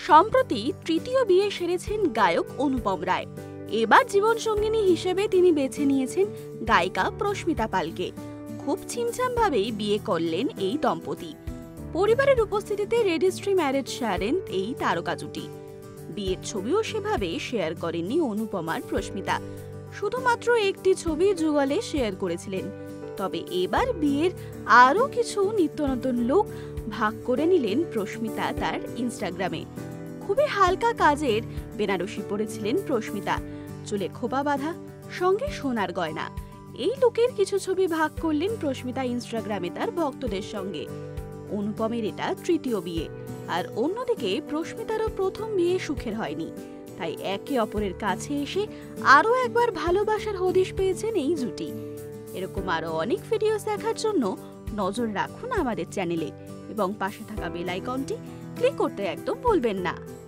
সম্প্রতি তৃতীয় বিয়ে সেরেছেন গায়ক অনুপম রায়। এবার জীবনসঙ্গিনী হিসেবে তিনি বেছে নিয়েছেন গায়িকা প্রস্মিতা পালকে। খুব ছিমছাম ভাবেই বিয়ে করলেন এই দম্পতি। পরিবারের উপস্থিতিতে রেজিস্ট্রি ম্যারেজ সারেন এই তারকা জুটি। বিয়ের ছবিও সেভাবে শেয়ার করেননি অনুপম আর প্রস্মিতা, শুধুমাত্র একটি ছবি যুগলে শেয়ার করেছিলেন। তবে এবার বিয়ের আরও কিছু নিত্য নতুন লুক ভাগ করে নিলেন প্রস্মিতা তার ইনস্টাগ্রামে। খুবই হালকা কাজের বেনারসি পরেছিলেন প্রস্মিতা, চুলে খোপা বাঁধা, সঙ্গে সোনার গয়না। এই লুকের কিছু ছবি ভাগ করলেন প্রস্মিতা ইনস্টাগ্রামে তার ভক্তদের সঙ্গে। অনুপমের এটা তৃতীয় বিয়ে, আর অন্যদিকে প্রস্মিতারও প্রথম বিয়ে সুখের হয়নি। তাই একে অপরের কাছে এসে আরও একবার ভালোবাসার হদিশ পেয়েছেন এই জুটি। এরকম আরো অনেক ভিডিও দেখার জন্য নজর রাখুন আমাদের চ্যানেলে এবং পাশে থাকা বেল আইকনটি ক্লিক করতে একদম ভুলবেন না।